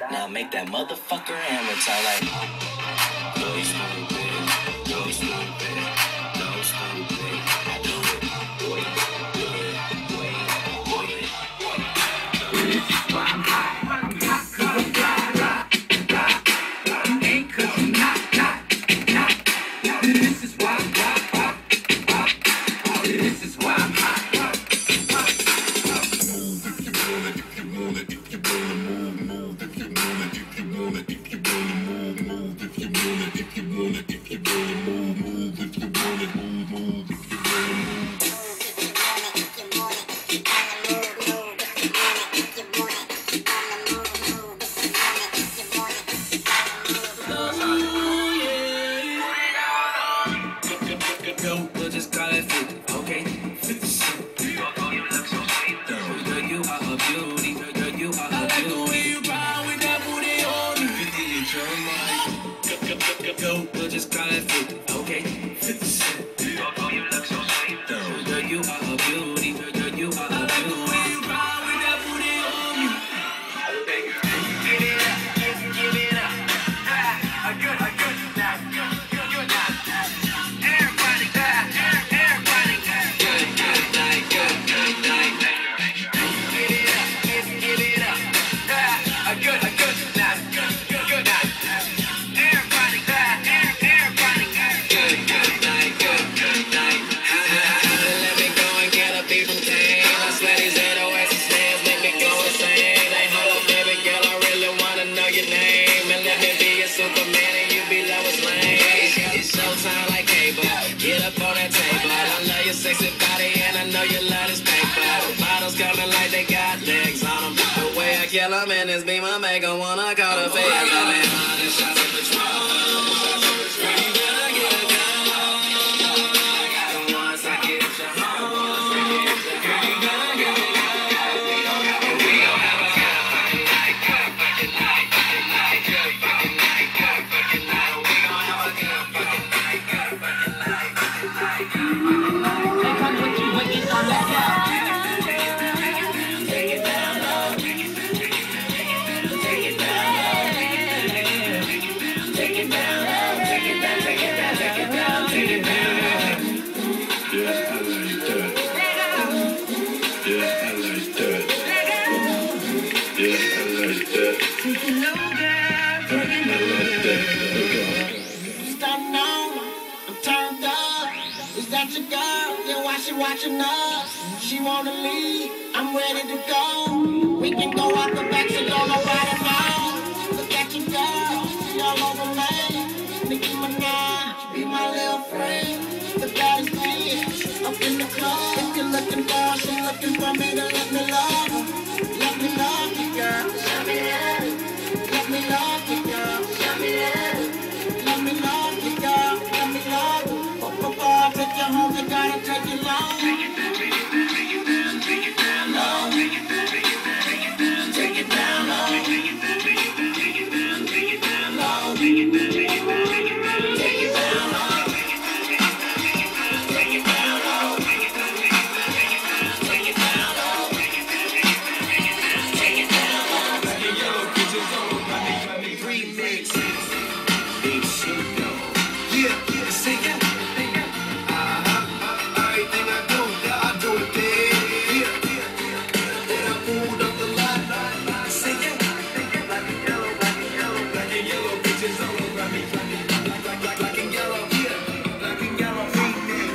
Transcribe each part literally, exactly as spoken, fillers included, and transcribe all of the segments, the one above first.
Now make that motherfucker hammer time like. Go stupid, go stupid, go stupid. I do it, do it, do it, do it, do it, do it. This is why I'm high, I'm hot, cause I'm fly, fly, fly. You ain't cause you not, not, not. This is why I'm hot, hot, hot. This is why I'm hot, hot, hot. Move if you want it, if you want it, if you wanna move, move if you want it, if you want it, if you wanna move, move if you want it, if you want it, if you wanna move, move if you want it, move, move if you wanna move. We'll just call it fifty, okay? fifty cent. Girl, you look so sweet. Girl, you are a beauty. Girl, you are a beauty. I like the way you ride with that booty on me. fifty inch on my. Go, we'll just call it fifty, okay? fifty cent. Girl, you look so sweet. Girl, you are a beauty. Girl, you are a beauty. I like the way you ride with that booty on me. Give it up, give, give it up. Ah, a good, a good night, good, good, good night. Everybody, ah, everybody, good, good night, good, good night. Give it up, give, give it up. Ah, a good, a good night, good, good, good night. Everybody, ah, everybody, good, good night, good, good night. Let me go and get a beat from Kane. I swear these eight oh eights and snares make me go insane. They hold up, baby girl, I really wanna know your name. And let me be your Superman and you be Lois Lane. It's showtime like cable. Get up on that table. I love your sexy body and I know you love this paper. Bottles coming like they got legs on them. The way I kill them in this beam, I make them wanna call the face. I've been hundred shots of Patron. You better get it down. And once I get you home, girl, you better get it down. And we gon' have a good fucking night, good fucking night, fucking night, good fucking night, good fucking night. We gon' have a good fucking night, good fucking night, fucking night, good fucking night. Here comes what you waiting on that girl. Take it down low. Take it down low. Take it down low. Take it down, take it down, take it down, take it down. Yeah, I like that. Yeah, I like that. Yeah, I like that. I like that. Starting on, I'm turned up. Is that your girl? Then why she watching us? She wanna leave, I'm ready to go. We can go out the back so don't nobody know. Look at your girl, she all over me. Nicki Minaj, be my little friend. The baddest bitch up in the club. If you're looking for her, she looking for me to let me love her. Let me love you, girl. Show me love. Let me love you, girl. Show me love. Let me love you, girl. Let me love you. But before I take you home, you gotta take it long. Take it down, take it down, take it down, take it down low. Take it down, take it down, take it down, take it down low. Take it down, take it down, take it down, take it down low. Take it down, take it down, take it down, take it down low. Take it down, take it down, take it down, take it down, take it down low. Take it down, take it down, take it down, take it down low. Black and yellow bitches on the running, running remix. Big shit though. Yeah, yeah, sing it. Everything I do, yeah, I do it big. Yeah, yeah, yeah. Then I moved up the line, sing it. Black and yellow, black and yellow, black and yellow bitches all around me, running. Black, black, black, black and yellow, yeah. Black and yellow remix.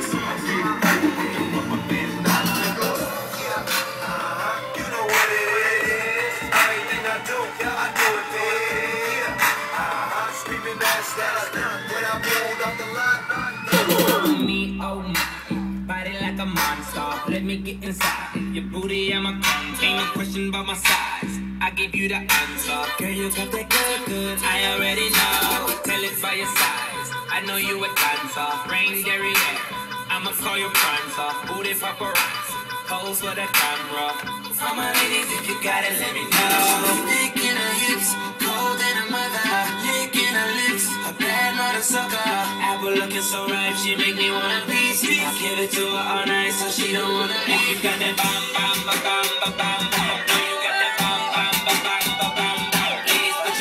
You know what it is. Everything I do, yeah, I do it big. Yeah, screaming that style. When I moved up the line. Me, oh my, body like a monster. Let me get inside. Your booty, I'm a con. Ain't no question about my size. I give you the answer. Girl, you got that good, good. I already know. Tell it by your size. I know you a dancer. Rain, Derriere. I'ma call you prancer. Booty paparazzi. Pose for the camera. All my ladies, if you got it, let me know. Thick in her hips, cold in her mother. Licking her lips, a bad mother sucker. Apple looking so ripe, she make me wanna piece. I give it to her all night, so she don't wanna leave. You got that bam, bam, ba, bam, ba, bam, bam. No, you got that bam, bam, ba, bam, ba, bam, bam. Please,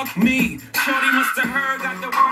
fuck me. Shorty must have heard, got the word